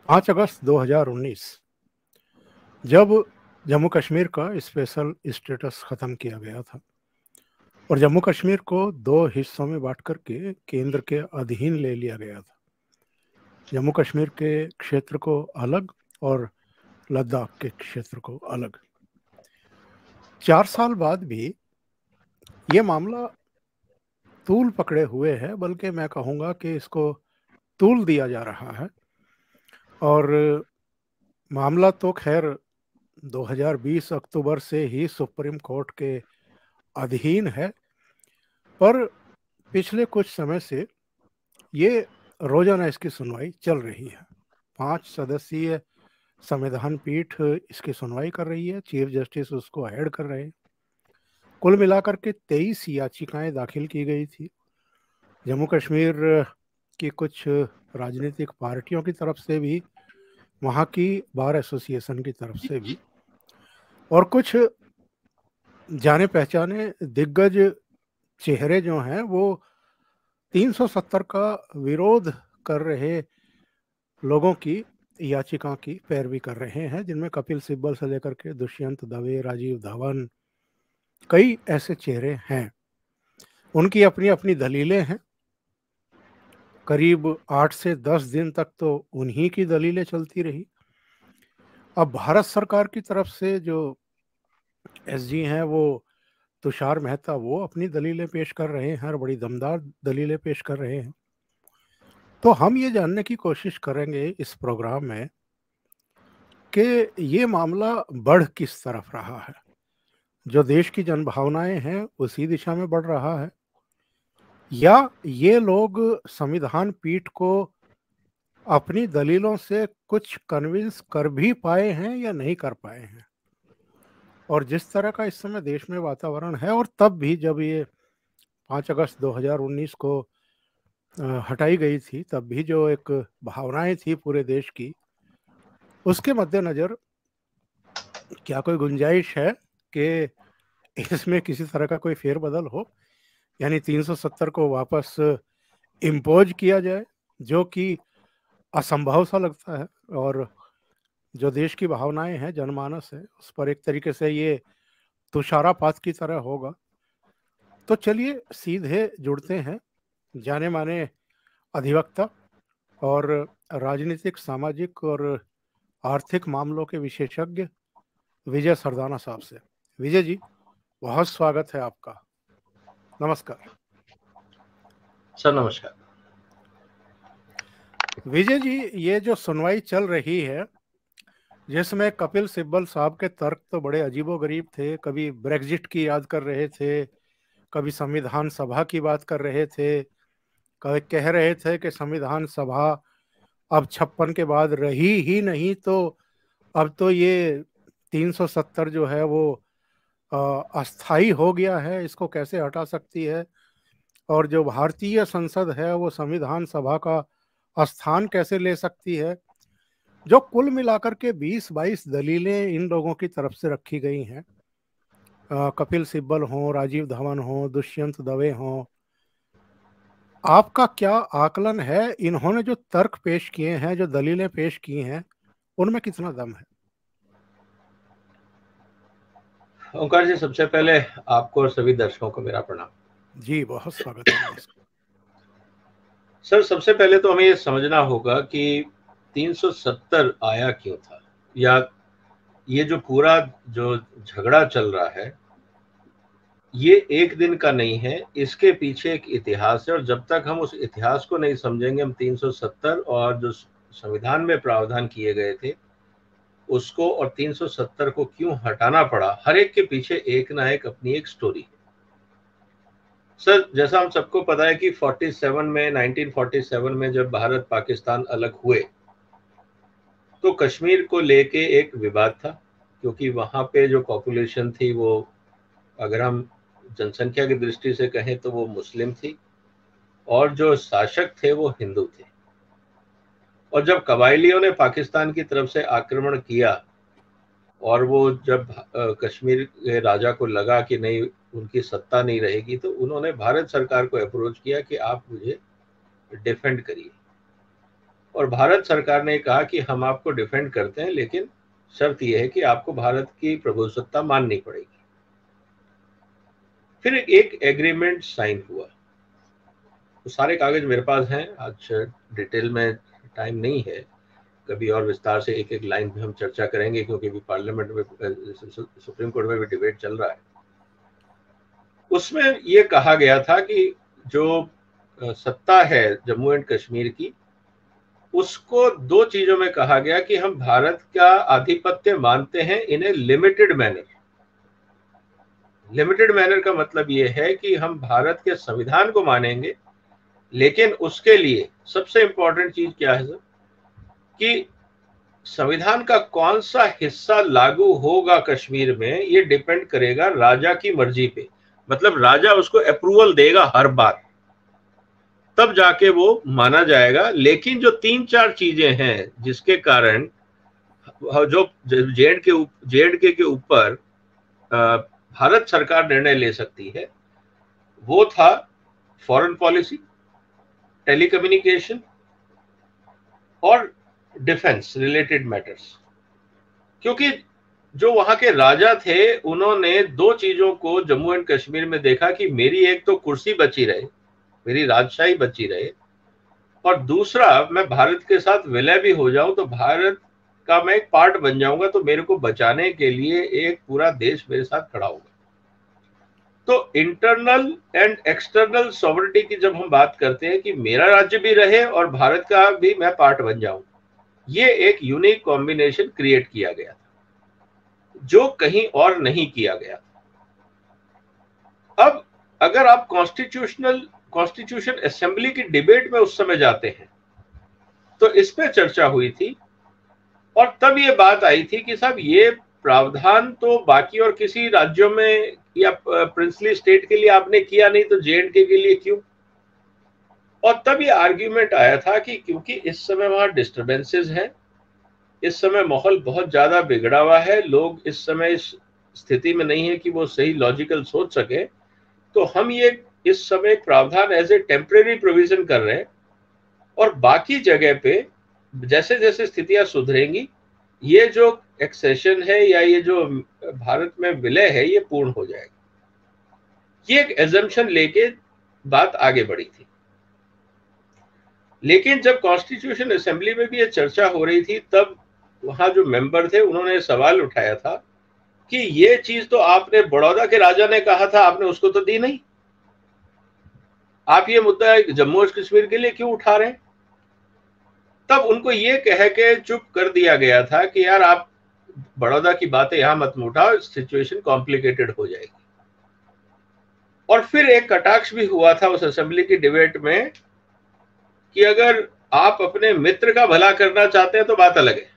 5 अगस्त 2019 जब जम्मू कश्मीर का special status खत्म किया गया था और जम्मू कश्मीर को दो हिस्सों में बांट करके केंद्र के अधीन ले लिया गया था। जम्मू कश्मीर के क्षेत्र को अलग और लद्दाख के क्षेत्र को अलग। 4 साल बाद भी ये मामला तूल पकड़े हुए है, बल्कि मैं कहूँगा कि इसको तूल दिया जा रहा है। और मामला तो खैर 2020 अक्टूबर से ही सुप्रीम कोर्ट के अधीन है, पर पिछले कुछ समय से ये रोजाना इसकी सुनवाई चल रही है। 5 सदस्यीय संविधान पीठ इसकी सुनवाई कर रही है, चीफ जस्टिस उसको हेड कर रहे हैं। कुल मिलाकर के 23 याचिकाएं दाखिल की गई थी। जम्मू कश्मीर की कुछ राजनीतिक पार्टियों की तरफ से भी, वहाँ की बार एसोसिएशन की तरफ से भी, और कुछ जाने पहचाने दिग्गज चेहरे जो हैं वो 370 का विरोध कर रहे लोगों की याचिका की पैरवी कर रहे हैं, जिनमें कपिल सिब्बल से लेकर के दुष्यंत दवे, राजीव धवन, कई ऐसे चेहरे हैं। उनकी अपनी अपनी दलीलें हैं। करीब 8 से 10 दिन तक तो उन्हीं की दलीलें चलती रही। अब भारत सरकार की तरफ से जो एसजी हैं, वो तुषार मेहता, वो अपनी दलीलें पेश कर रहे हैं और बड़ी दमदार दलीलें पेश कर रहे हैं। तो हम ये जानने की कोशिश करेंगे इस प्रोग्राम में कि ये मामला बढ़ किस तरफ रहा है। जो देश की जनभावनाएं हैं उसी दिशा में बढ़ रहा है, या ये लोग संविधान पीठ को अपनी दलीलों से कुछ कन्विंस कर भी पाए हैं या नहीं कर पाए हैं। और जिस तरह का इस समय देश में वातावरण है, और तब भी जब ये 5 अगस्त 2019 को हटाई गई थी, तब भी जो एक भावनाएं थी पूरे देश की, उसके मद्देनजर क्या कोई गुंजाइश है कि इसमें किसी तरह का कोई फेरबदल हो, यानी 370 को वापस इम्पोज किया जाए, जो कि असंभव सा लगता है। और जो देश की भावनाएं हैं, जनमानस है, उस पर एक तरीके से ये तुषारापात की तरह होगा। तो चलिए सीधे जुड़ते हैं जाने माने अधिवक्ता और राजनीतिक, सामाजिक और आर्थिक मामलों के विशेषज्ञ विजय सरदाना साहब से। विजय जी, बहुत स्वागत है आपका। नमस्कार। सर नमस्कार। विजय जी, ये जो सुनवाई चल रही है, जिसमें कपिल सिब्बल साहब के तर्क तो बड़े अजीबोगरीब थे। कभी ब्रेग्जिट की याद कर रहे थे, कभी संविधान सभा की बात कर रहे थे, कभी कह रहे थे कि संविधान सभा अब 56 के बाद रही ही नहीं, तो अब तो ये 370 जो है वो अस्थाई हो गया है, इसको कैसे हटा सकती है। और जो भारतीय संसद है वो संविधान सभा का स्थान कैसे ले सकती है। जो कुल मिलाकर के 20-22 दलीलें इन लोगों की तरफ से रखी गई हैं, कपिल सिब्बल हों, राजीव धवन हों, दुष्यंत दवे हों, आपका क्या आकलन है, इन्होंने जो तर्क पेश किए हैं, जो दलीलें पेश की हैं, उनमें कितना दम है? ओंकार जी, सबसे पहले आपको और सभी दर्शकों को मेरा प्रणाम। जी, बहुत स्वागत है। नमस्कार सर, सबसे पहले तो हमें ये समझना होगा कि 370 आया क्यों था, या ये जो पूरा जो झगड़ा चल रहा है ये एक दिन का नहीं है, इसके पीछे एक इतिहास है। और जब तक हम उस इतिहास को नहीं समझेंगे, हम 370 और जो संविधान में प्रावधान किए गए थे उसको और 370 को क्यों हटाना पड़ा, हर एक के पीछे एक ना एक अपनी एक स्टोरी है। सर, जैसा हम सबको पता है कि 1947 में जब भारत पाकिस्तान अलग हुए तो कश्मीर को लेके एक विवाद था, क्योंकि वहां पे जो पॉपुलेशन थी वो, अगर हम जनसंख्या की दृष्टि से कहें तो वो मुस्लिम थी, और जो शासक थे वो हिंदू थे। और जब कबायलियों ने पाकिस्तान की तरफ से आक्रमण किया और वो जब कश्मीर के राजा को लगा कि नहीं उनकी सत्ता नहीं रहेगी, तो उन्होंने भारत सरकार को अप्रोच किया कि आप मुझे डिफेंड करिए। और भारत सरकार ने कहा कि हम आपको डिफेंड करते हैं, लेकिन शर्त यह है कि आपको भारत की प्रभुसत्ता माननी पड़ेगी। फिर एक एग्रीमेंट साइन हुआ। तो सारे कागज मेरे पास हैं, आज डिटेल में टाइम नहीं है, कभी और विस्तार से एक एक लाइन पे हम चर्चा करेंगे, क्योंकि अभी पार्लियामेंट में, सुप्रीम कोर्ट में भी डिबेट चल रहा है। उसमें ये कहा गया था कि जो सत्ता है जम्मू एंड कश्मीर की, उसको दो चीजों में कहा गया कि हम भारत का आधिपत्य मानते हैं in a limited manner. Limited manner का मतलब ये है कि हम भारत के संविधान को मानेंगे, लेकिन उसके लिए सबसे इंपॉर्टेंट चीज क्या है सर, कि संविधान का कौन सा हिस्सा लागू होगा कश्मीर में, ये डिपेंड करेगा राजा की मर्जी पे। मतलब राजा उसको अप्रूवल देगा हर बार, तब जाके वो माना जाएगा। लेकिन जो 3-4 चीजें हैं जिसके कारण जो जे.एंड.के के ऊपर भारत सरकार निर्णय ले सकती है, वो था फॉरेन पॉलिसी, टेलीकम्युनिकेशन और डिफेंस रिलेटेड मैटर्स। क्योंकि जो वहां के राजा थे, उन्होंने दो चीजों को जम्मू एंड कश्मीर में देखा कि मेरी एक तो कुर्सी बची रहे, मेरी राजशाही बची रहे, और दूसरा मैं भारत के साथ विलय भी हो जाऊं तो भारत का मैं एक पार्ट बन जाऊंगा, तो मेरे को बचाने के लिए एक पूरा देश मेरे साथ खड़ा होगा। तो इंटरनल एंड एक्सटर्नल सॉवरेनिटी की जब हम बात करते हैं कि मेरा राज्य भी रहे और भारत का भी मैं पार्ट बन जाऊं, ये एक यूनिक कॉम्बिनेशन क्रिएट किया गया था जो कहीं और नहीं किया गया। अब अगर आप कॉन्स्टिट्यूशन असेंबली की डिबेट में उस समय जाते हैं तो इस पे चर्चा हुई थी, और तब ये बात आई थी कि साहब ये प्रावधान तो बाकी और किसी राज्यों में या प्रिंसली स्टेट के लिए आपने किया नहीं, तो जे.एंड.के के लिए क्यों? और तब ये आर्ग्यूमेंट आया था कि क्योंकि इस समय वहां डिस्टर्बेंसेस हैं, इस समय माहौल बहुत ज्यादा बिगड़ा हुआ है, लोग इस समय इस स्थिति में नहीं है कि वो सही लॉजिकल सोच सके, तो हम ये इस समय प्रावधान एज ए टेम्परेरी प्रोविजन कर रहे हैं, और बाकी जगह पे जैसे जैसे स्थितियां सुधरेंगी, ये जो एक्सेशन है या ये जो भारत में विलय है, ये पूर्ण हो जाएगा। ये एक एजम्पशन लेके बात आगे बढ़ी थी। लेकिन जब कॉन्स्टिट्यूशन असेंबली में भी ये चर्चा हो रही थी, तब वहां जो मेंबर थे उन्होंने सवाल उठाया था कि ये चीज तो आपने बड़ौदा के राजा ने कहा था, आपने उसको तो दी नहीं, आप ये मुद्दा जम्मू और कश्मीर के लिए क्यों उठा रहे हैं? तब उनको ये कह के चुप कर दिया गया था कि यार आप बड़ौदा की बातें यहां मत उठाओ, सिचुएशन कॉम्प्लिकेटेड हो जाएगी। और फिर एक कटाक्ष भी हुआ था उस असेंबली की डिबेट में कि अगर आप अपने मित्र का भला करना चाहते हैं तो बात अलग है।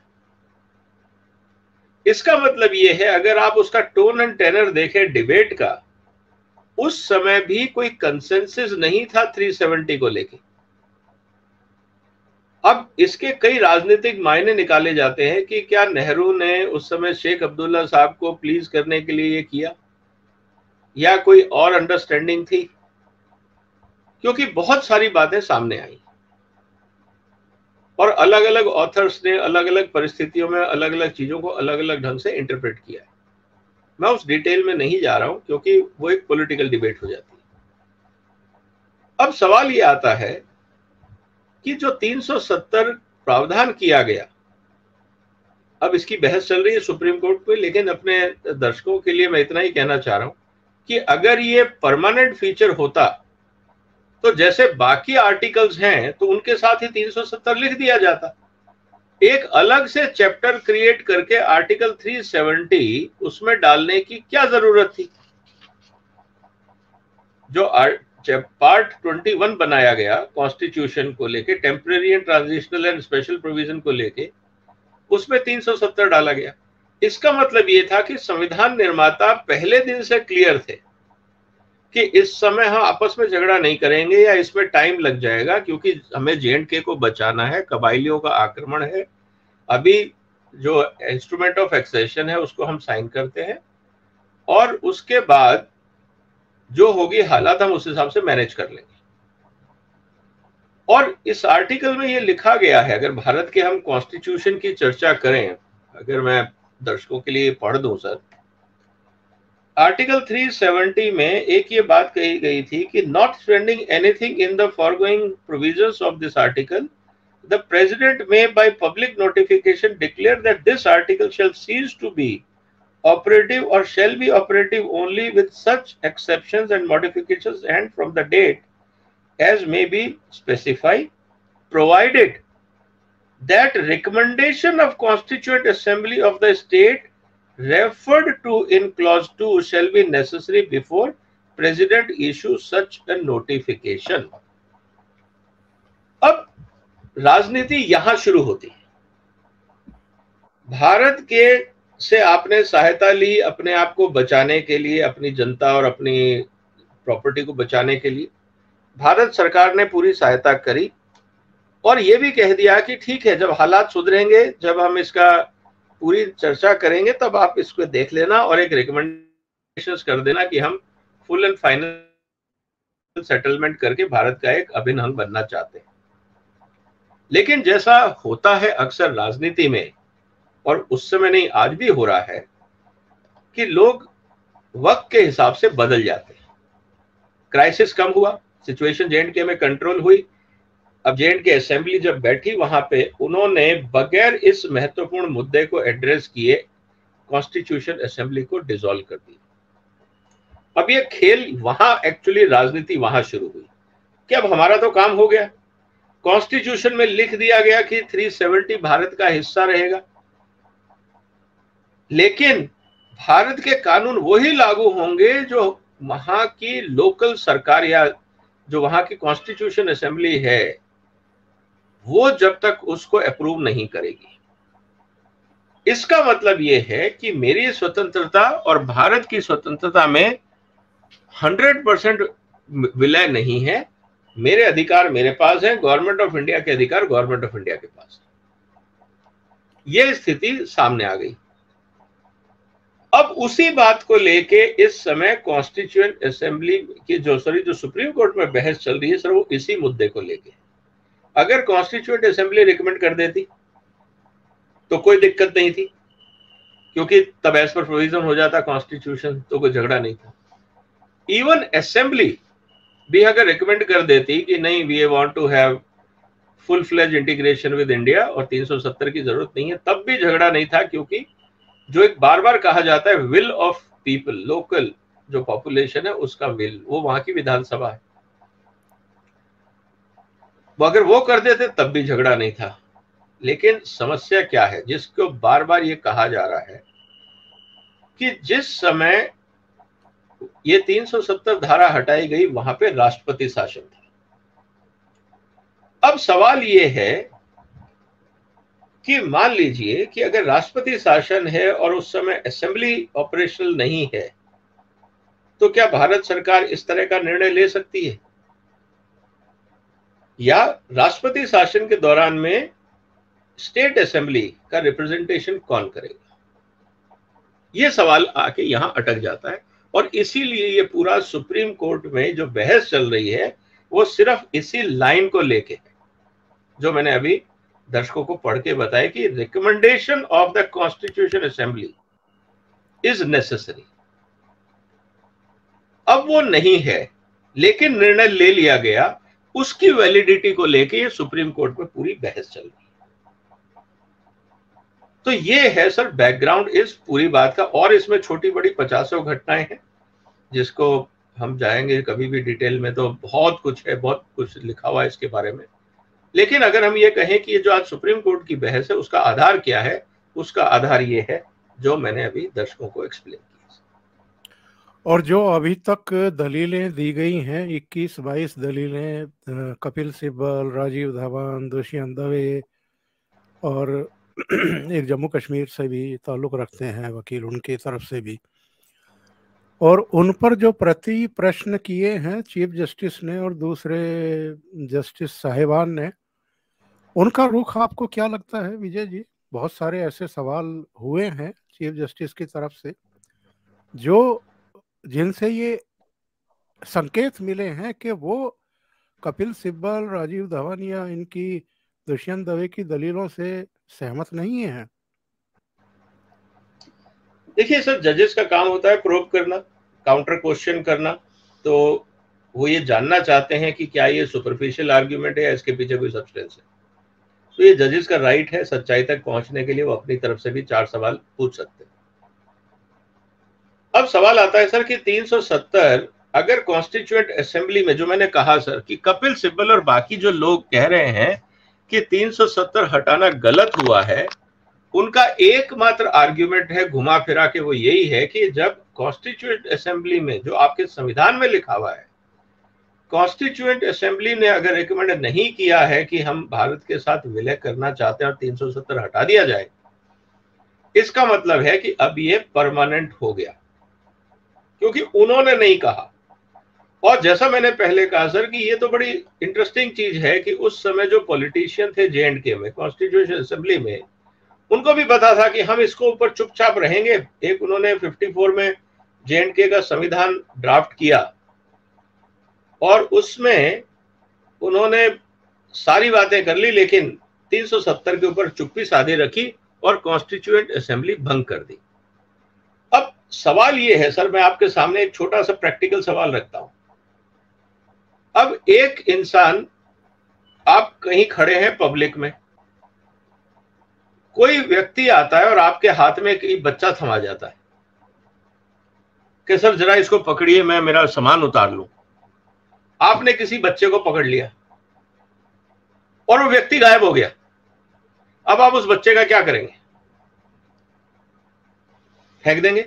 इसका मतलब ये है, अगर आप उसका टोन एंड टेनर देखें डिबेट का, उस समय भी कोई कंसेंसस नहीं था 370 को लेके। अब इसके कई राजनीतिक मायने निकाले जाते हैं कि क्या नेहरू ने उस समय शेख अब्दुल्ला साहब को प्लीज करने के लिए ये किया, या कोई और अंडरस्टैंडिंग थी, क्योंकि बहुत सारी बातें सामने आई और अलग अलग ऑथर्स ने अलग अलग परिस्थितियों में अलग अलग चीजों को अलग अलग ढंग से इंटरप्रेट किया है। मैं उस डिटेल में नहीं जा रहा हूं, क्योंकि वो एक पॉलिटिकल डिबेट हो जाती है। अब सवाल ये आता है कि जो 370 प्रावधान किया गया, अब इसकी बहस चल रही है सुप्रीम कोर्ट पे, लेकिन अपने दर्शकों के लिए मैं इतना ही कहना चाह रहा हूं कि अगर ये परमानेंट फीचर होता तो जैसे बाकी आर्टिकल्स हैं तो उनके साथ ही 370 लिख दिया जाता। एक अलग से चैप्टर क्रिएट करके आर्टिकल 370 उसमें डालने की क्या जरूरत थी? जो पार्ट 21 बनाया गया कॉन्स्टिट्यूशन को लेके, temporary and transitional and special provision को लेके, उसमें 370 डाला गया। इसका मतलब ये था कि संविधान निर्माता पहले दिन से क्लियर थे कि इस समय हम आपस में झगड़ा नहीं करेंगे या इसमें टाइम लग जाएगा, क्योंकि हमें जे.एंड.के को बचाना है, कबायलियों का आक्रमण है। अभी जो इंस्ट्रूमेंट ऑफ एक्सेशन है उसको हम साइन करते हैं, और उसके बाद जो होगी हालात हम उस हिसाब से मैनेज कर लेंगे। और इस आर्टिकल में ये लिखा गया है, अगर भारत के हम कॉन्स्टिट्यूशन की चर्चा करें, अगर मैं दर्शकों के लिए पढ़ दूं सर, आर्टिकल 370 में एक ये बात कही गई थी कि notwithstanding anything in the foregoing provisions of this article, the president may by public notification declare that this article shall cease to be operative or shall be operative only with such exceptions and modifications and from the date as may be specified, provided that recommendation of constituent assembly of the state referred to in clause 2 shall be necessary before president issues such a notification. अब राजनीति यहां शुरू होती है। भारत के से आपने सहायता ली अपने आप को बचाने के लिए, अपनी जनता और अपनी प्रॉपर्टी को बचाने के लिए। भारत सरकार ने पूरी सहायता करी और ये भी कह दिया कि ठीक है, जब हालात सुधरेंगे, जब हम इसका पूरी चर्चा करेंगे, तब आप इसको देख लेना और एक रिकमेंडेशंस कर देना कि हम फुल एंड फाइनल सेटलमेंट करके भारत का एक अभिन्न अंग बनना चाहते हैं। लेकिन जैसा होता है अक्सर राजनीति में, और उस समय नहीं आज भी हो रहा है, कि लोग वक्त के हिसाब से बदल जाते हैं। क्राइसिस कम हुआ, सिचुएशन जेएंडके में कंट्रोल हुई। अब जेएंडके असेंबली जब बैठी, वहां पे उन्होंने बगैर इस महत्वपूर्ण मुद्दे को एड्रेस किए कॉन्स्टिट्यूशन असेंबली को डिसॉल्व कर दिया। अब ये खेल वहां, एक्चुअली राजनीति वहां शुरू हुई कि अब हमारा तो काम हो गया, कॉन्स्टिट्यूशन में लिख दिया गया कि 370 भारत का हिस्सा रहेगा, लेकिन भारत के कानून वही लागू होंगे जो वहां की लोकल सरकार या जो वहां की कॉन्स्टिट्यूशन असेंबली है वो जब तक उसको अप्रूव नहीं करेगी। इसका मतलब यह है कि मेरी स्वतंत्रता और भारत की स्वतंत्रता में 100% विलय नहीं है। मेरे अधिकार मेरे पास है, गवर्नमेंट ऑफ इंडिया के अधिकार गवर्नमेंट ऑफ इंडिया के पास है। यह स्थिति सामने आ गई। अब उसी बात को लेके इस समय कॉन्स्टिट्यूएंट असेंबली की जो सुप्रीम कोर्ट में बहस चल रही है सर, वो इसी मुद्दे को लेके। अगर कॉन्स्टिट्यूएंट असेंबली रिकमेंड कर देती तो कोई दिक्कत नहीं थी, क्योंकि तब एज पर प्रोविजन हो जाता कॉन्स्टिट्यूशन, तो कोई झगड़ा नहीं था। इवन असेंबली भी अगर रिकमेंड कर देती कि नहीं, we want to have full fledge integration with India और 370 की जरूरत नहीं है, तब भी झगड़ा नहीं था, क्योंकि जो एक बार बार कहा जाता है विल ऑफ पीपल, लोकल जो पॉपुलेशन है उसका विल, वो वहां की विधानसभा है, वो अगर वो कर देते तब भी झगड़ा नहीं था। लेकिन समस्या क्या है, जिसको बार बार ये कहा जा रहा है कि जिस समय ये 370 धारा हटाई गई, वहां पे राष्ट्रपति शासन था। अब सवाल ये है कि मान लीजिए कि अगर राष्ट्रपति शासन है और उस समय असेंबली ऑपरेशनल नहीं है, तो क्या भारत सरकार इस तरह का निर्णय ले सकती है? या राष्ट्रपति शासन के दौरान में स्टेट असेंबली का रिप्रेजेंटेशन कौन करेगा? यह सवाल आके यहां अटक जाता है। और इसीलिए ये पूरा सुप्रीम कोर्ट में जो बहस चल रही है वो सिर्फ इसी लाइन को लेके है, जो मैंने अभी दर्शकों को पढ़ के बताया कि recommendation of the constitution assembly is necessary. अब वो नहीं है, लेकिन निर्णय ले लिया गया, उसकी वैलिडिटी को लेके ये सुप्रीम कोर्ट में पूरी बहस चल रही है। तो ये है सर बैकग्राउंड इस पूरी बात का। और इसमें छोटी बड़ी 50 घटनाएं हैं, जिसको हम जाएंगे कभी भी डिटेल में, तो बहुत कुछ है, बहुत कुछ लिखा हुआ है इसके बारे में। लेकिन अगर हम ये कहें कि ये जो आज सुप्रीम कोर्ट की बहस है उसका आधार क्या है, उसका आधार ये है जो मैंने अभी दर्शकों को एक्सप्लेन किया। और जो अभी तक दलीलें दी गई हैं, 21-22 दलीलें, कपिल सिब्बल, राजीव धवन, दुष्यंत दवे और एक जम्मू कश्मीर से भी ताल्लुक रखते हैं वकील, उनकी तरफ से भी, और उन पर जो प्रति प्रश्न किए हैं चीफ जस्टिस ने और दूसरे जस्टिस साहिबान ने, उनका रुख आपको क्या लगता है विजय जी? बहुत सारे ऐसे सवाल हुए हैं चीफ जस्टिस की तरफ से जो जिनसे ये संकेत मिले हैं कि वो कपिल सिब्बल, राजीव धवन या इनकी दुष्यंत दवे की दलीलों से सहमत नहीं है? देखिए सर, जजेस का काम होता है प्रोब करना, काउंटर क्वेश्चन करना। तो वो ये जानना चाहते हैं कि क्या ये सुपरफिशियल आर्ग्यूमेंट है या इसके पीछे कोई सब्सटेंस है। तो ये जजेस का राइट है, सच्चाई तक पहुंचने के लिए वो अपनी तरफ से भी 4 सवाल पूछ सकते हैं। अब सवाल आता है सर कि 370 अगर कॉन्स्टिट्यूएंट असेंबली में, जो मैंने कहा सर कि कपिल सिब्बल और बाकी जो लोग कह रहे हैं कि 370 हटाना गलत हुआ है, उनका एकमात्र आर्ग्यूमेंट है घुमा फिरा के वो यही है कि जब कॉन्स्टिट्यूएंट असेंबली में, जो आपके संविधान में लिखा हुआ है, कॉन्स्टिट्यूएंट असेंबली ने अगर रिकमेंड नहीं किया है कि हम भारत के साथ विलय करना चाहते हैं और 370 हटा दिया जाए, इसका मतलब है कि अब ये परमानेंट हो गया, क्योंकि उन्होंने नहीं कहा। और जैसा मैंने पहले कहा सर कि ये तो बड़ी इंटरेस्टिंग चीज है कि उस समय जो पॉलिटिशियन थे J&K में, कॉन्स्टिट्यूशन असेंबली में, उनको भी पता था कि हम इसको ऊपर चुपचाप रहेंगे। एक उन्होंने 54 में J&K का संविधान ड्राफ्ट किया और उसमें उन्होंने सारी बातें कर ली, लेकिन 370 के ऊपर चुप्पी साधे रखी और कॉन्स्टिट्यूएंट असेंबली भंग कर दी। अब सवाल ये है सर, मैं आपके सामने एक छोटा सा प्रैक्टिकल सवाल रखता हूं। अब एक इंसान, आप कहीं खड़े हैं पब्लिक में, कोई व्यक्ति आता है और आपके हाथ में एक बच्चा थमा जाता है कि सर जरा इसको पकड़िए, मैं मेरा सामान उतार लूं। आपने किसी बच्चे को पकड़ लिया और वो व्यक्ति गायब हो गया। अब आप उस बच्चे का क्या करेंगे? फेंक देंगे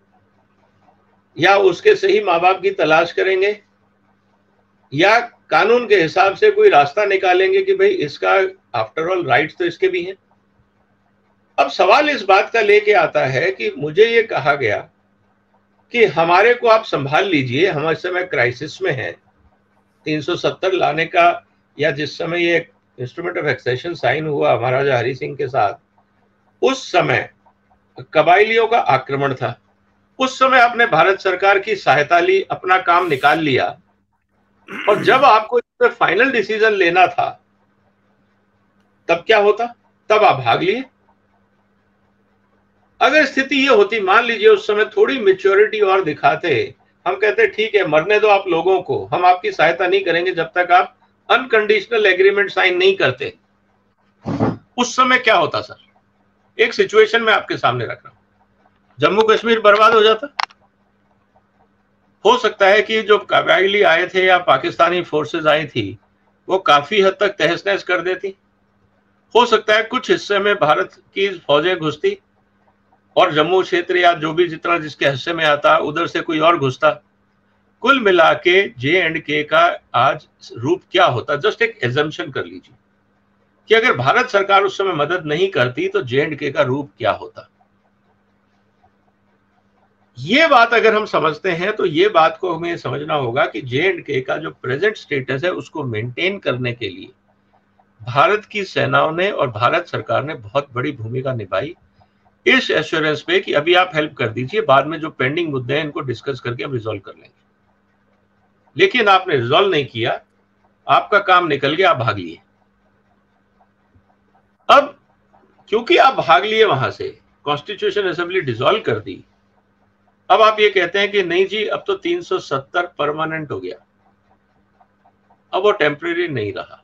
या उसके सही माँ बाप की तलाश करेंगे या कानून के हिसाब से कोई रास्ता निकालेंगे कि भाई इसका आफ्टर ऑल राइट्स तो इसके भी हैं। अब सवाल इस बात का लेके आता है कि मुझे ये कहा गया कि हमारे को आप संभाल लीजिए, हम इस समय क्राइसिस में हैं। 370 लाने का, या जिस समय ये इंस्ट्रूमेंट ऑफ एक्सेशन साइन हुआ महाराजा हरि सिंह के साथ, उस समय कबायलियों का आक्रमण था। उस समय आपने भारत सरकार की सहायता ली, अपना काम निकाल लिया, और जब आपको इस पर फाइनल डिसीजन लेना था तब क्या होता? तब आप भाग लिए। अगर स्थिति ये होती, मान लीजिए उस समय थोड़ी मेच्योरिटी और दिखाते, हम कहते ठीक है मरने दो आप लोगों को, हम आपकी सहायता नहीं करेंगे जब तक आप अनकंडीशनल एग्रीमेंट साइन नहीं करते, उस समय क्या होता सर? एक सिचुएशन में आपके सामने रख रहा हूं, जम्मू कश्मीर बर्बाद हो जाता। हो सकता है कि जो कबायली आए थे या पाकिस्तानी फोर्सेस आई थी वो काफी हद तक तहस नहस कर देती। हो सकता है कुछ हिस्से में भारत की फौजें घुसती और जम्मू क्षेत्र या जो भी जितना जिसके हिस्से में आता उधर से कोई और घुसता। कुल मिला के J&K का आज रूप क्या होता? जस्ट एक एजम्पशन कर लीजिए कि अगर भारत सरकार उस समय मदद नहीं करती तो J&K का रूप क्या होता। ये बात अगर हम समझते हैं तो ये बात को हमें समझना होगा कि J&K का जो प्रेजेंट स्टेटस है उसको मेंटेन करने के लिए भारत की सेनाओं ने और भारत सरकार ने बहुत बड़ी भूमिका निभाई, इस एश्योरेंस पे कि अभी आप हेल्प कर दीजिए, बाद में जो पेंडिंग मुद्दे हैं इनको डिस्कस करके हम रिजॉल्व कर लेंगे। लेकिन आपने रिजॉल्व नहीं किया, आपका काम निकल गया, आप भाग लिए। अब क्योंकि आप भाग लिए वहां से, कॉन्स्टिट्यूशन असेंबली डिसॉल्व कर दी, अब आप ये कहते हैं कि नहीं जी अब तो 370 परमानेंट हो गया, अब वो टेम्परेरी नहीं रहा।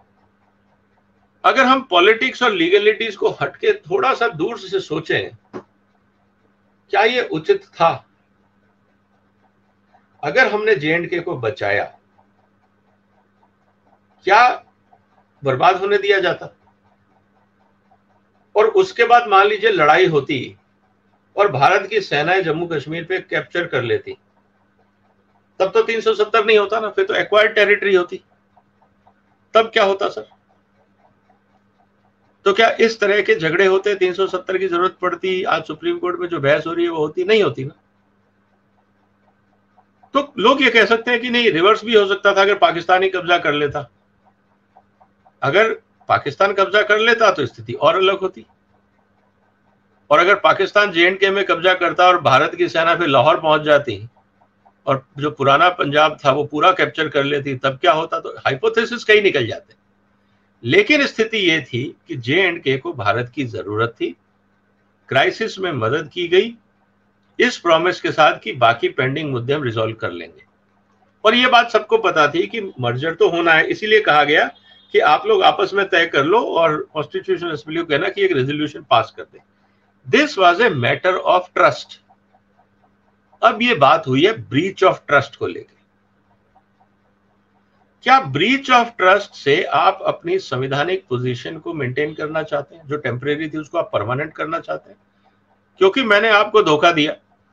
अगर हम पॉलिटिक्स और लीगलिटीज को हटके थोड़ा सा दूर से सोचें, क्या ये उचित था? अगर हमने J&K को बचाया, क्या बर्बाद होने दिया जाता? और उसके बाद मान लीजिए लड़ाई होती और भारत की सेनाएं जम्मू कश्मीर पे कैप्चर कर लेती, तब तो 370 नहीं होता ना, फिर तो एक्वायर्ड टेरिटरी होती। तब क्या होता सर? तो क्या इस तरह के झगड़े होते? 370 की जरूरत पड़ती? आज सुप्रीम कोर्ट में जो बहस हो रही है वो होती? नहीं होती ना। तो लोग ये कह सकते हैं कि नहीं, रिवर्स भी हो सकता था, अगर पाकिस्तानी कब्जा कर लेता। अगर पाकिस्तान कब्जा कर लेता तो स्थिति और अलग होती, और अगर पाकिस्तान J&K में कब्जा करता और भारत की सेना फिर लाहौर पहुंच जाती और जो पुराना पंजाब था वो पूरा कैप्चर कर लेती, तब क्या होता? तो हाइपोथेसिस कहीं निकल जाते। लेकिन स्थिति ये थी कि J&K को भारत की जरूरत थी, क्राइसिस में मदद की गई इस प्रॉमिस के साथ कि बाकी पेंडिंग मुद्दे हम रिजॉल्व कर लेंगे। और ये बात सबको पता थी कि मर्जर तो होना है, इसीलिए कहा गया कि आप लोग आपस में तय कर लो और कॉन्स्टिट्यूशनल असेंबली को कहना कि एक रेजोल्यूशन पास कर दे। This was a matter of trust. अब ये बात हुई है ब्रीच ऑफ ट्रस्ट को लेकर। क्या ब्रीच ऑफ ट्रस्ट से आप अपनी संवैधानिक पोजीशन को मेंटेन करना चाहते हैं? जो टेम्परेरी थी उसको आप परमानेंट करना चाहते हैं? क्योंकि मैंने आपको धोखा दिया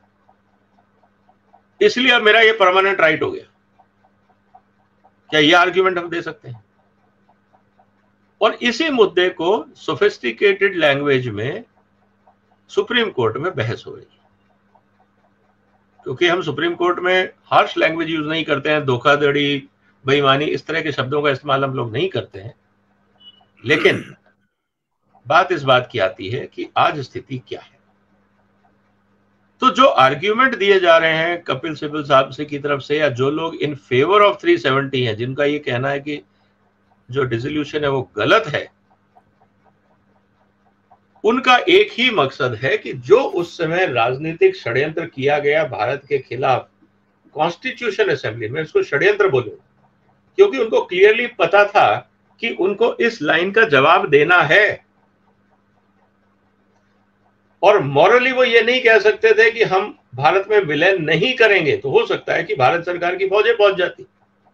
इसलिए अब मेरा ये परमानेंट राइट हो गया, क्या ये आर्ग्यूमेंट हम दे सकते हैं? और इसी मुद्दे को सोफिस्टिकेटेड लैंग्वेज में सुप्रीम कोर्ट में बहस हो रही है, क्योंकि हम सुप्रीम कोर्ट में हार्श लैंग्वेज यूज नहीं करते हैं, धोखाधड़ी, बेईमानी, इस तरह के शब्दों का इस्तेमाल हम लोग नहीं करते हैं। लेकिन बात इस बात की आती है कि आज स्थिति क्या है। तो जो आर्ग्यूमेंट दिए जा रहे हैं कपिल सिब्बल साहब से की तरफ से, या जो लोग इन फेवर ऑफ 370 हैं, जिनका ये कहना है कि जो डिसोल्यूशन है वो गलत है, उनका एक ही मकसद है कि जो उस समय राजनीतिक षड्यंत्र किया गया भारत के खिलाफ कॉन्स्टिट्यूशन असेंबली में, उसको षड्यंत्र बोलूं, क्योंकि उनको क्लियरली पता था कि उनको इस लाइन का जवाब देना है। और मॉरली वो ये नहीं कह सकते थे कि हम भारत में विलय नहीं करेंगे, तो हो सकता है कि भारत सरकार की फौजें पहुंच जाती।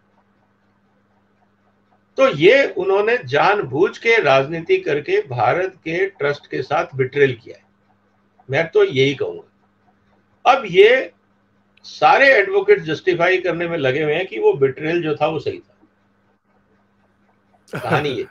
तो ये उन्होंने जानबूझ के राजनीति करके भारत के ट्रस्ट के साथ बिट्रेल किया है, मैं तो यही कहूंगा। अब ये सारे एडवोकेट जस्टिफाई करने में लगे हुए हैं कि वो बिट्रेल जो था वो सही था। कहानी ये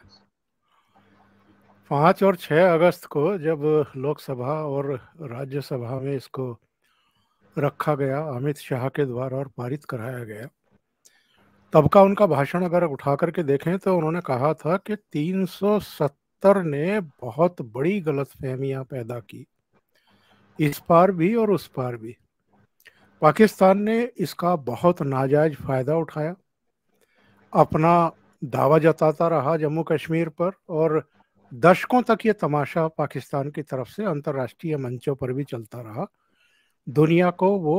5 और 6 अगस्त को जब लोकसभा और राज्यसभा में इसको रखा गया अमित शाह के द्वारा और पारित कराया गया, तब का उनका भाषण अगर उठा करके देखें तो उन्होंने कहा था कि 370 ने बहुत बड़ी गलतफहमियां पैदा की, इस पार भी और उस पार भी। पाकिस्तान ने इसका बहुत नाजायज फायदा उठाया, अपना दावा जताता रहा जम्मू कश्मीर पर, और दशकों तक ये तमाशा पाकिस्तान की तरफ से अंतर्राष्ट्रीय मंचों पर भी चलता रहा। दुनिया को वो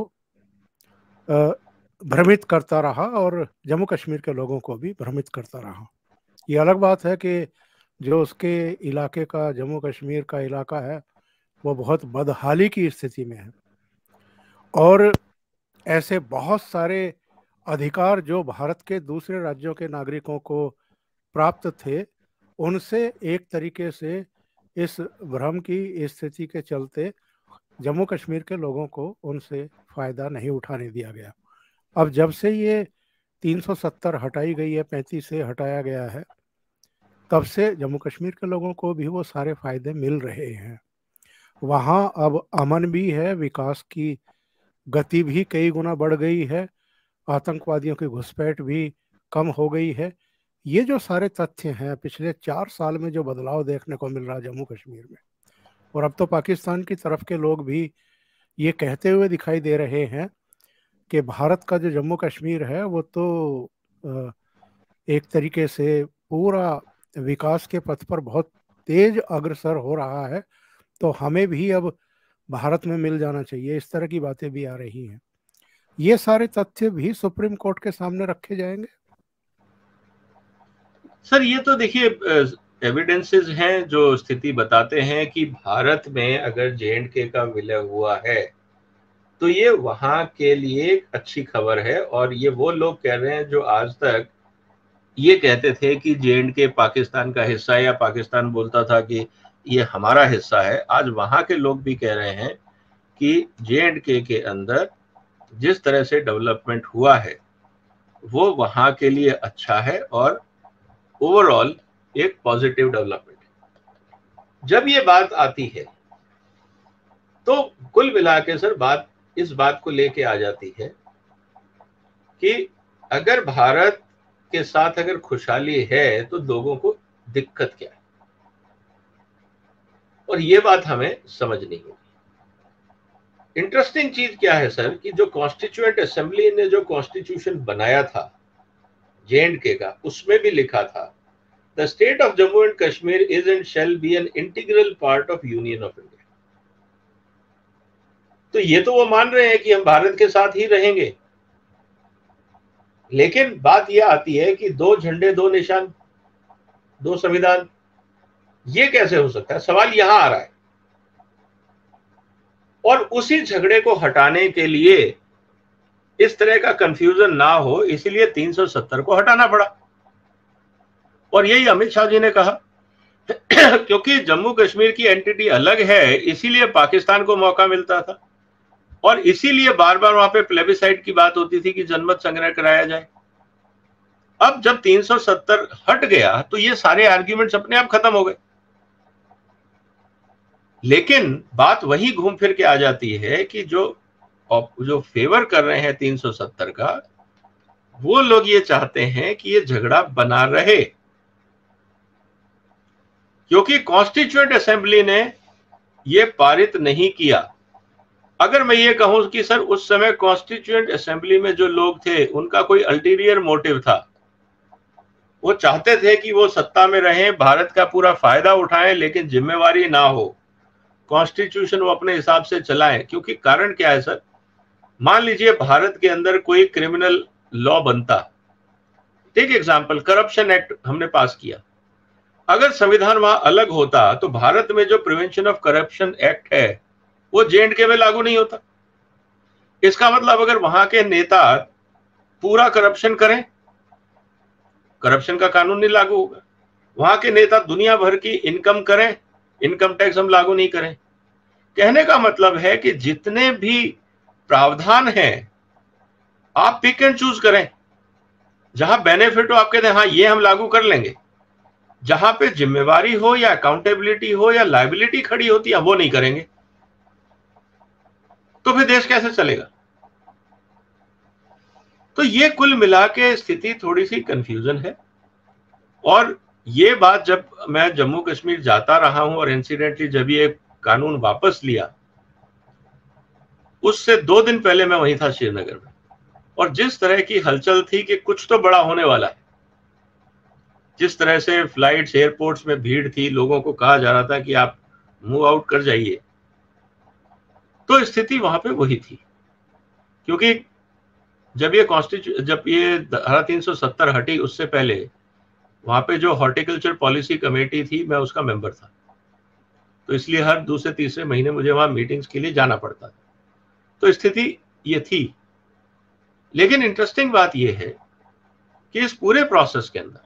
भ्रमित करता रहा और जम्मू कश्मीर के लोगों को भी भ्रमित करता रहा। ये अलग बात है कि जो उसके इलाके का, जम्मू कश्मीर का इलाका है, वो बहुत बदहाली की स्थिति में है, और ऐसे बहुत सारे अधिकार जो भारत के दूसरे राज्यों के नागरिकों को प्राप्त थे, उनसे एक तरीके से इस भ्रम की स्थिति के चलते जम्मू कश्मीर के लोगों को उनसे फ़ायदा नहीं उठाने दिया गया। अब जब से ये 370 हटाई गई है, 35 से हटाया गया है, तब से जम्मू कश्मीर के लोगों को भी वो सारे फायदे मिल रहे हैं। वहाँ अब अमन भी है, विकास की गति भी कई गुना बढ़ गई है, आतंकवादियों की घुसपैठ भी कम हो गई है। ये जो सारे तथ्य हैं, पिछले 4 साल में जो बदलाव देखने को मिल रहा है जम्मू कश्मीर में, और अब तो पाकिस्तान की तरफ के लोग भी ये कहते हुए दिखाई दे रहे हैं कि भारत का जो जम्मू कश्मीर है वो तो एक तरीके से पूरा विकास के पथ पर बहुत तेज अग्रसर हो रहा है, तो हमें भी अब भारत में मिल जाना चाहिए। इस तरह की बातें भी आ रही हैं। ये सारे तथ्य भी सुप्रीम कोर्ट के सामने रखे जाएंगे। सर, ये तो देखिए एविडेंसेस हैं जो स्थिति बताते हैं कि भारत में अगर J&K का विलय हुआ है तो ये वहां के लिए अच्छी खबर है। और ये वो लोग कह रहे हैं जो आज तक ये कहते थे कि J&K पाकिस्तान का हिस्सा है, या पाकिस्तान बोलता था कि ये हमारा हिस्सा है। आज वहां के लोग भी कह रहे हैं कि J&K के अंदर जिस तरह से डेवलपमेंट हुआ है वो वहां के लिए अच्छा है और ओवरऑल एक पॉजिटिव डेवलपमेंट है। जब ये बात आती है तो कुल मिला के सर बात इस बात को लेके आ जाती है कि अगर भारत के साथ अगर खुशहाली है तो लोगों को दिक्कत क्या है, और ये बात हमें समझनी होगी। इंटरेस्टिंग चीज क्या है सर कि जो कॉन्स्टिट्यूएंट असेंबली ने जो कॉन्स्टिट्यूशन बनाया था J&K का, उसमें भी लिखा था the state of Jammu and Kashmir is and shall be an integral part of Union of India. तो ये तो वो मान रहे हैं कि हम भारत के साथ ही रहेंगे, लेकिन बात यह आती है कि दो झंडे दो निशान दो संविधान, ये कैसे हो सकता है, सवाल यहां आ रहा है। और उसी झगड़े को हटाने के लिए, इस तरह का कंफ्यूजन ना हो, इसीलिए 370 को हटाना पड़ा। और यही अमित शाह जी ने कहा क्योंकि जम्मू कश्मीर की एंटिटी अलग है, इसीलिए पाकिस्तान को मौका मिलता था और इसीलिए बार बार वहां पे प्लेबिसाइड की बात होती थी कि जनमत संग्रह कराया जाए। अब जब 370 हट गया तो ये सारे आर्ग्यूमेंट्स अपने आप खत्म हो गए। लेकिन बात वही घूम फिर के आ जाती है कि जो फेवर कर रहे हैं 370 का, वो लोग ये चाहते हैं कि ये झगड़ा बना रहे, क्योंकि कॉन्स्टिट्यूएंट असेंबली ने ये पारित नहीं किया। अगर मैं ये कहूं कि सर उस समय कॉन्स्टिट्यूएंट असेंबली में जो लोग थे उनका कोई अल्टीरियर मोटिव था, वो चाहते थे कि वो सत्ता में रहें, भारत का पूरा फायदा उठाएं, लेकिन जिम्मेवारी ना हो, कॉन्स्टिट्यूशन वो अपने हिसाब से चलाएं। क्योंकि कारण क्या है सर, मान लीजिए भारत के अंदर कोई क्रिमिनल लॉ बनता, टेक एग्जांपल करप्शन एक्ट हमने पास किया, अगर संविधान वहां अलग होता तो भारत में जो प्रिवेंशन ऑफ करप्शन एक्ट है वो J&K में लागू नहीं होता। इसका मतलब अगर वहां के नेता पूरा करप्शन करें, करप्शन का कानून नहीं लागू होगा। वहां के नेता दुनिया भर की इनकम करें, इनकम टैक्स हम लागू नहीं करें। कहने का मतलब है कि जितने भी प्रावधान हैं आप पिक एंड चूज करें, जहां बेनिफिट हो आप कहते हैं हाँ ये हम लागू कर लेंगे, जहां पे जिम्मेवारी हो या अकाउंटेबिलिटी हो या लायबिलिटी खड़ी होती है वो नहीं करेंगे। तो फिर देश कैसे चलेगा? तो ये कुल मिला के स्थिति थोड़ी सी कंफ्यूजन है। और ये बात जब मैं जम्मू कश्मीर जाता रहा हूं और इंसिडेंटली जब ये कानून वापस लिया, उससे 2 दिन पहले मैं वहीं था श्रीनगर में, और जिस तरह की हलचल थी कि कुछ तो बड़ा होने वाला है, जिस तरह से फ्लाइट्स एयरपोर्ट्स में भीड़ थी, लोगों को कहा जा रहा था कि आप मूव आउट कर जाइए, तो स्थिति वहां पे वही थी। क्योंकि जब ये धारा 370 हटी, उससे पहले वहां पे जो हॉर्टिकल्चर पॉलिसी कमेटी थी, मैं उसका मेंबर था, तो इसलिए हर दूसरे तीसरे महीने मुझे वहां मीटिंग्स के लिए जाना पड़ता था। तो स्थिति ये थी। लेकिन इंटरेस्टिंग बात यह है कि इस पूरे प्रोसेस के अंदर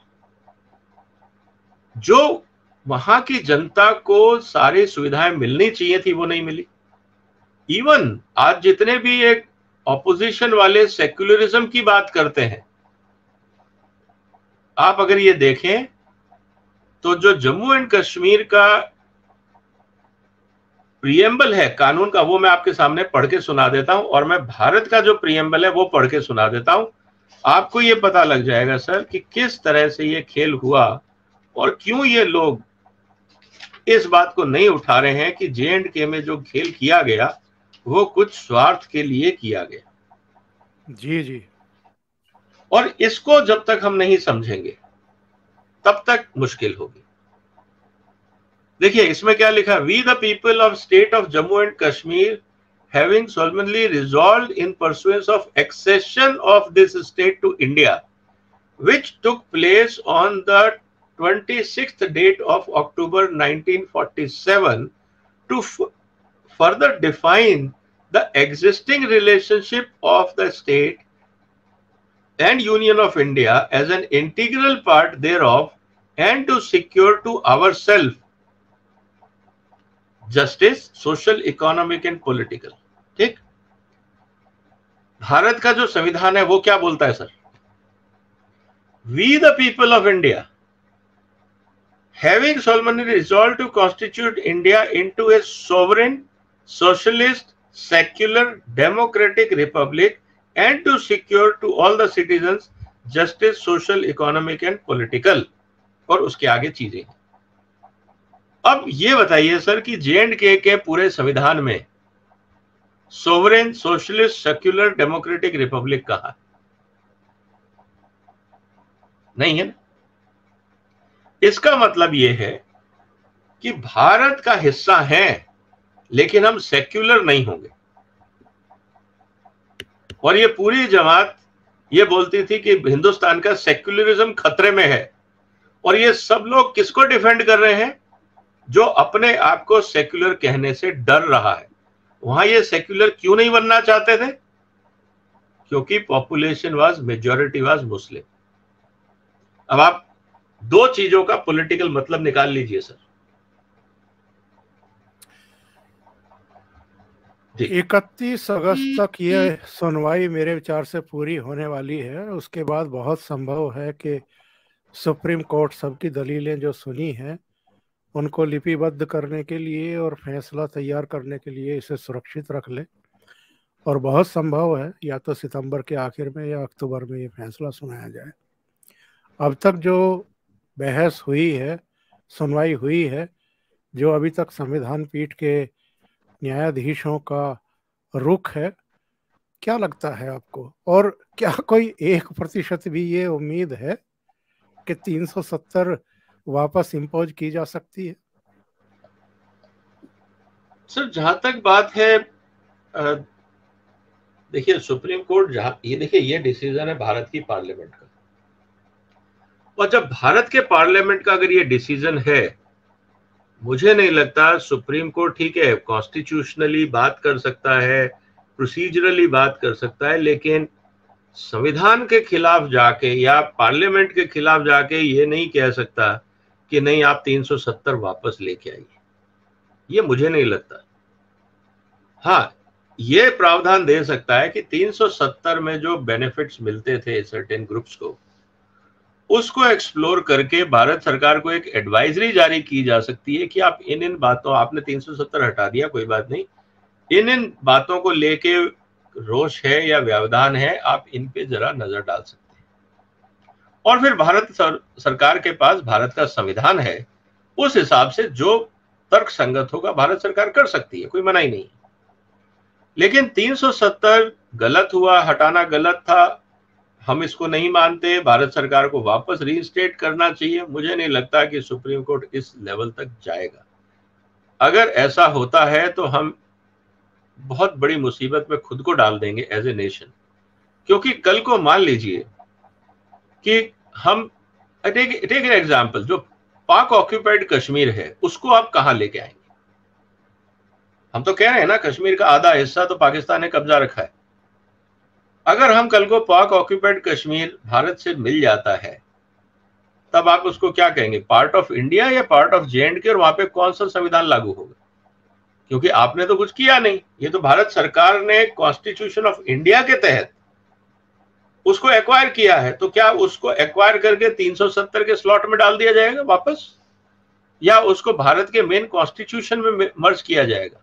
जो वहां की जनता को सारी सुविधाएं मिलनी चाहिए थी वो नहीं मिली। इवन आज जितने भी एक ऑपोजिशन वाले सेक्युलरिज्म की बात करते हैं, आप अगर ये देखें तो जो जम्मू एंड कश्मीर का प्रियम्बल है कानून का, वो मैं आपके सामने पढ़ के सुना देता हूं, और मैं भारत का जो प्रियम्बल है वो पढ़ के सुना देता हूं। आपको ये पता लग जाएगा सर कि किस तरह से ये खेल हुआ और क्यों ये लोग इस बात को नहीं उठा रहे हैं कि J&K में जो खेल किया गया वो कुछ स्वार्थ के लिए किया गया। जी जी। और इसको जब तक हम नहीं समझेंगे तब तक मुश्किल होगी। देखिए इसमें क्या लिखा, we the people of state of Jammu and Kashmir having solemnly resolved in pursuance of accession of this state to India, which took place on the 26th date of October 1947, to further define the existing relationship of the state and Union of India as an integral part thereof, and to secure to ourselves justice, social, economic and political। ठीक, भारत का जो संविधान है वो क्या बोलता है sir, we the people of India having solemnly resolved to constitute India into a sovereign, socialist, secular, democratic republic, and to secure to all the citizens justice, social, economic and political, और उसके आगे चीजें। अब ये बताइए sir कि J&K के पूरे संविधान में sovereign socialist secular democratic republic कहा? नहीं है ना। इसका मतलब यह है कि भारत का हिस्सा है लेकिन हम सेक्युलर नहीं होंगे। और ये पूरी जमात ये बोलती थी कि हिंदुस्तान का सेक्युलरिज्म खतरे में है, और ये सब लोग किसको डिफेंड कर रहे हैं? जो अपने आप को सेक्युलर कहने से डर रहा है। वहां ये सेक्युलर क्यों नहीं बनना चाहते थे? क्योंकि population was majority was Muslim. अब आप दो चीजों का पॉलिटिकल मतलब निकाल लीजिए सर। 31 अगस्त तक ये सुनवाई मेरे विचार से पूरी होने वाली है। उसके बाद बहुत संभव है कि सुप्रीम कोर्ट सबकी दलीलें जो सुनी हैं उनको लिपिबद्ध करने के लिए और फैसला तैयार करने के लिए इसे सुरक्षित रख ले, और बहुत संभव है या तो सितंबर के आखिर में या अक्टूबर में ये फैसला सुनाया जाए। अब तक जो बहस हुई है, सुनवाई हुई है, जो अभी तक संविधान पीठ के न्यायाधीशों का रुख है, क्या लगता है आपको? और क्या कोई 1% भी ये उम्मीद है कि 370 वापस इम्पोज की जा सकती है? सर जहां तक बात है, देखिए सुप्रीम कोर्ट जहां ये, देखिए ये डिसीजन है भारत की पार्लियामेंट का, और जब भारत के पार्लियामेंट का अगर ये डिसीजन है, मुझे नहीं लगता सुप्रीम कोर्ट, ठीक है कॉन्स्टिट्यूशनली बात कर सकता है, प्रोसीजरली बात कर सकता है, लेकिन संविधान के खिलाफ जाके या पार्लियामेंट के खिलाफ जाके ये नहीं कह सकता कि नहीं आप 370 वापस लेके आइए। ये मुझे नहीं लगता। हाँ, ये प्रावधान दे सकता है कि 370 में जो बेनिफिट्स मिलते थे सर्टेन ग्रुप्स को, उसको एक्सप्लोर करके भारत सरकार को एक एडवाइजरी जारी की जा सकती है कि आप इन बातों, आपने 370 हटा दिया कोई बात नहीं, इन बातों को लेके रोष है या व्यवधान है, आप इन पे जरा नजर डाल सकते हैं। और फिर भारत सरकार के पास भारत का संविधान है, उस हिसाब से जो तर्क संगत होगा भारत सरकार कर सकती है, कोई मना ही नहीं। लेकिन 370 गलत हुआ, हटाना गलत था, हम इसको नहीं मानते, भारत सरकार को वापस रीइंस्टेट करना चाहिए। मुझे नहीं लगता कि सुप्रीम कोर्ट इस लेवल तक जाएगा। अगर ऐसा होता है तो हम बहुत बड़ी मुसीबत में खुद को डाल देंगे एज ए नेशन। क्योंकि कल को मान लीजिए कि हम टेक एन एग्जांपल, जो पाक ऑक्यूपाइड कश्मीर है उसको आप कहां लेके आएंगे? हम तो कह रहे हैं ना कश्मीर का आधा हिस्सा तो पाकिस्तान ने कब्जा रखा है। अगर हम कल को पाक ऑक्यूपाइड कश्मीर भारत से मिल जाता है, तब आप उसको क्या कहेंगे, पार्ट ऑफ इंडिया या पार्ट ऑफ JNK? और वहां पे कौन सा संविधान लागू होगा? क्योंकि आपने तो कुछ किया नहीं, ये तो भारत सरकार ने कॉन्स्टिट्यूशन ऑफ इंडिया के तहत उसको एक्वायर किया है। तो क्या उसको एक्वायर करके 370 के स्लॉट में डाल दिया जाएगा वापस, या उसको भारत के मेन कॉन्स्टिट्यूशन में मर्ज किया जाएगा?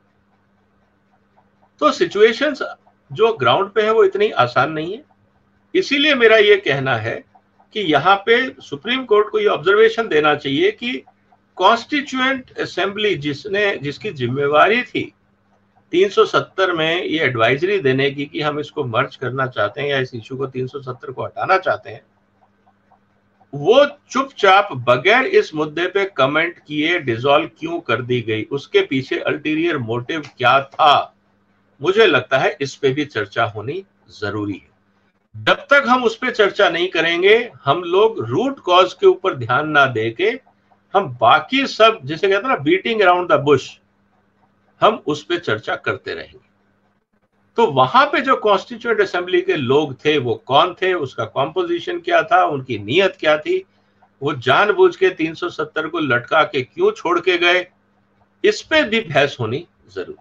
तो सिचुएशंस जो ग्राउंड पे है वो इतनी आसान नहीं है। इसीलिए मेरा ये कहना है कि यहाँ पे सुप्रीम कोर्ट को ये ऑब्जर्वेशन देना चाहिए कि कॉन्स्टिट्यूएंट असेंबली जिसकी जिम्मेवारी थी 370 में ये एडवाइजरी देने की कि हम इसको मर्ज करना चाहते हैं या इस इशू को 370 को हटाना चाहते हैं, वो चुपचाप बगैर इस मुद्दे पे कमेंट किए डिसॉल्व क्यों कर दी गई? उसके पीछे अल्टीरियर मोटिव क्या था? मुझे लगता है इस पे भी चर्चा होनी जरूरी है। जब तक हम उस पे चर्चा नहीं करेंगे, हम लोग रूट कॉज के ऊपर ध्यान ना देके हम बाकी सब, जिसे कहते हैं ना बीटिंग अराउंड द बुश, हम उस पे चर्चा करते रहेंगे। तो वहां पे जो कॉन्स्टिट्यूएंट असेंबली के लोग थे वो कौन थे, उसका कॉम्पोजिशन क्या था, उनकी नीयत क्या थी, वो जानबूझ के 370 को लटका के क्यों छोड़ के गए, इस पे भी बहस होनी जरूरी।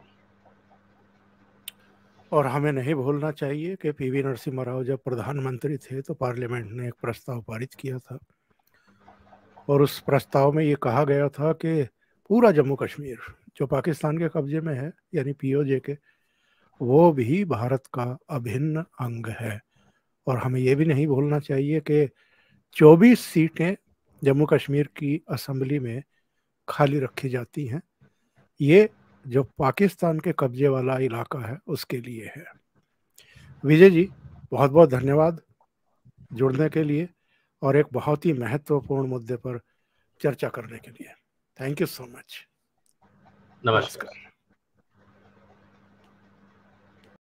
और हमें नहीं भूलना चाहिए कि PV नरसिम्हा राव जब प्रधानमंत्री थे तो पार्लियामेंट ने एक प्रस्ताव पारित किया था, और उस प्रस्ताव में ये कहा गया था कि पूरा जम्मू कश्मीर जो पाकिस्तान के कब्जे में है, यानी POJ के, वो भी भारत का अभिन्न अंग है। और हमें ये भी नहीं भूलना चाहिए कि 24 सीटें जम्मू कश्मीर की असेंबली में खाली रखी जाती हैं। ये जो पाकिस्तान के कब्जे वाला इलाका है उसके लिए है। विजय जी, बहुत बहुत धन्यवाद जुड़ने के लिए और एक बहुत ही महत्वपूर्ण मुद्दे पर चर्चा करने के लिए। Thank you so much. नमस्कार।